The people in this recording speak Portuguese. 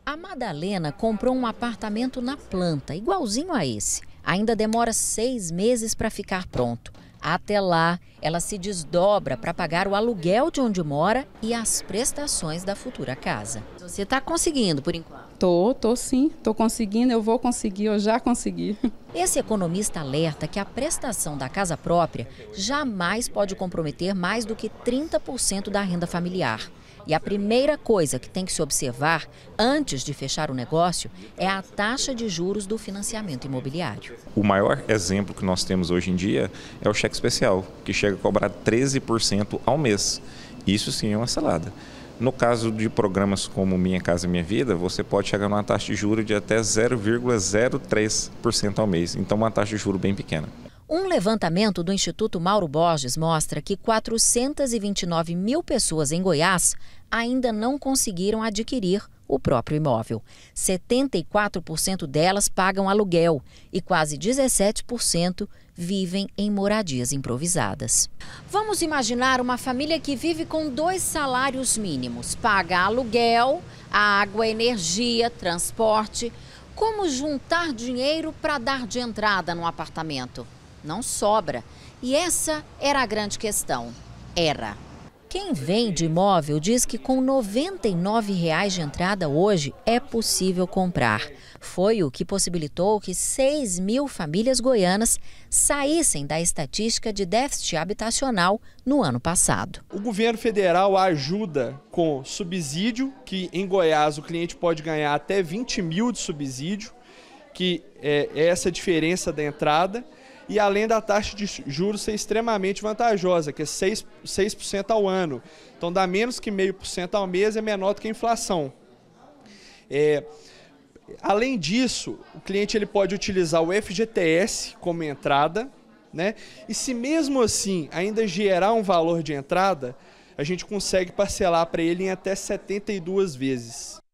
A Madalena comprou um apartamento na planta, igualzinho a esse. Ainda demora 6 meses para ficar pronto. Até lá, ela se desdobra para pagar o aluguel de onde mora e as prestações da futura casa. Você está conseguindo, por enquanto? Tô sim. Tô conseguindo, eu vou conseguir, eu já consegui. Esse economista alerta que a prestação da casa própria jamais pode comprometer mais do que 30% da renda familiar. E a primeira coisa que tem que se observar antes de fechar o negócio é a taxa de juros do financiamento imobiliário. O maior exemplo que nós temos hoje em dia é o cheque especial, que chega a cobrar 13% ao mês. Isso sim é uma salada. No caso de programas como Minha Casa Minha Vida, você pode chegar numa taxa de juros de até 0,03% ao mês. Então, uma taxa de juros bem pequena. Um levantamento do Instituto Mauro Borges mostra que 429 mil pessoas em Goiás ainda não conseguiram adquirir o próprio imóvel. 74% delas pagam aluguel e quase 17% vivem em moradias improvisadas. Vamos imaginar uma família que vive com 2 salários mínimos, paga aluguel, água, energia, transporte. Como juntar dinheiro para dar de entrada no apartamento? Não sobra. E essa era a grande questão. Quem vende imóvel diz que com R$ 99,00 de entrada hoje é possível comprar. Foi o que possibilitou que 6 mil famílias goianas saíssem da estatística de déficit habitacional no ano passado. O governo federal ajuda com subsídio, que em Goiás o cliente pode ganhar até 20 mil de subsídio, que é essa diferença da entrada. E além da taxa de juros ser extremamente vantajosa, que é 6% ao ano. Então dá menos que 0,5% ao mês, é menor do que a inflação. Além disso, o cliente ele pode utilizar o FGTS como entrada, né? E se mesmo assim ainda gerar um valor de entrada, a gente consegue parcelar para ele em até 72 vezes.